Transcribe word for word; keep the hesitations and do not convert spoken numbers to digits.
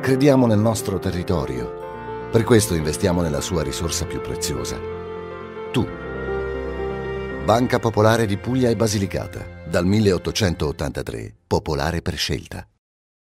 Crediamo nel nostro territorio. Per questo investiamo nella sua risorsa più preziosa. Tu. Banca Popolare di Puglia e Basilicata. Dal milleottocentottantatré. Popolare per scelta.